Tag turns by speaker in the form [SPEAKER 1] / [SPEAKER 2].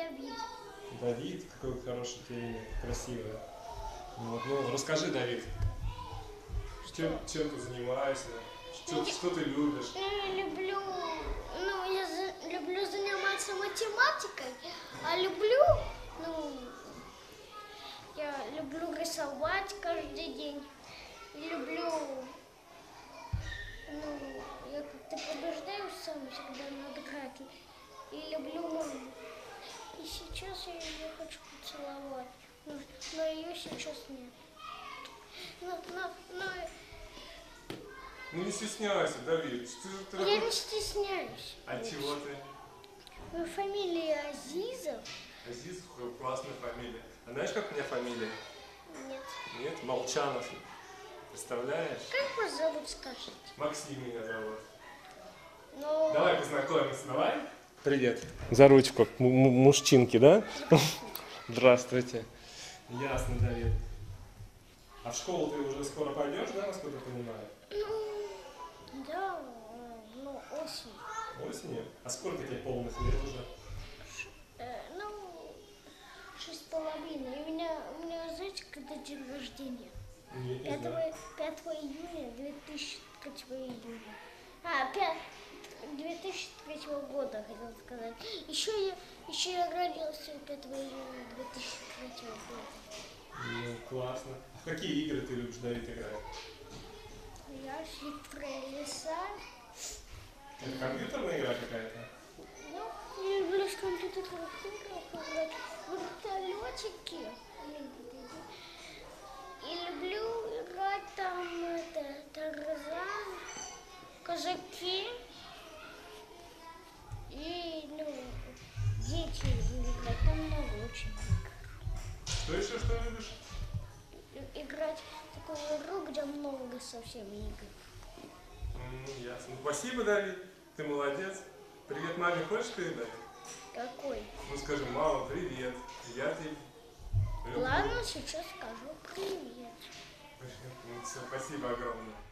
[SPEAKER 1] Давид.
[SPEAKER 2] Давид, какое хорошее тебе имя, красивое. Вот, ну, расскажи, Давид, чем ты занимаешься, что ты любишь?
[SPEAKER 1] Я люблю заниматься математикой, а я люблю рисовать каждый день. Я как-то побеждаю сам всегда награды. И люблю маму. И сейчас я ее хочу поцеловать, но ее сейчас нет.
[SPEAKER 2] Ну не стесняйся, Давид.
[SPEAKER 1] Я не стесняюсь.
[SPEAKER 2] А чего ты?
[SPEAKER 1] Моя фамилия Азизов.
[SPEAKER 2] Азиз, классная фамилия. А знаешь, как у меня фамилия?
[SPEAKER 1] Нет.
[SPEAKER 2] Нет, Молчанов. Представляешь?
[SPEAKER 1] Как вас зовут, скажите?
[SPEAKER 2] Максим меня зовут.
[SPEAKER 1] Ну,
[SPEAKER 2] Давай познакомимся, давай. Привет. За ручку. Мужчинки, да? Здравствуйте. Ясно, Давид. А в школу ты уже скоро пойдешь, да, насколько я понимаю?
[SPEAKER 1] да, осень.
[SPEAKER 2] Осенью? А сколько тебе полных лет уже?
[SPEAKER 1] 6,5. И у меня, знаете, когда день рождения?
[SPEAKER 2] Нет, не
[SPEAKER 1] 5
[SPEAKER 2] знаю.
[SPEAKER 1] июня 2003 июня. 2003 года, хотел сказать. Еще я родился 5 июня 2003 года.
[SPEAKER 2] Ну, классно. А в какие игры ты любишь, Давид, играть?
[SPEAKER 1] Я хитрая лиса.
[SPEAKER 2] Это компьютерная игра какая-то?
[SPEAKER 1] Я люблю с компьютерных играх играть в вертолетики. И люблю играть там Тарзан, казаки. И дети играть. Там много очень игр.
[SPEAKER 2] Что любишь?
[SPEAKER 1] Играть в такую игру, где много совсем игр.
[SPEAKER 2] Ясно. Спасибо, Давид. Ты молодец. Привет маме хочешь передать?
[SPEAKER 1] Какой?
[SPEAKER 2] Ну скажи, мама, привет. Я тебя люблю.
[SPEAKER 1] Ладно, сейчас скажу привет.
[SPEAKER 2] Ну, все, спасибо огромное.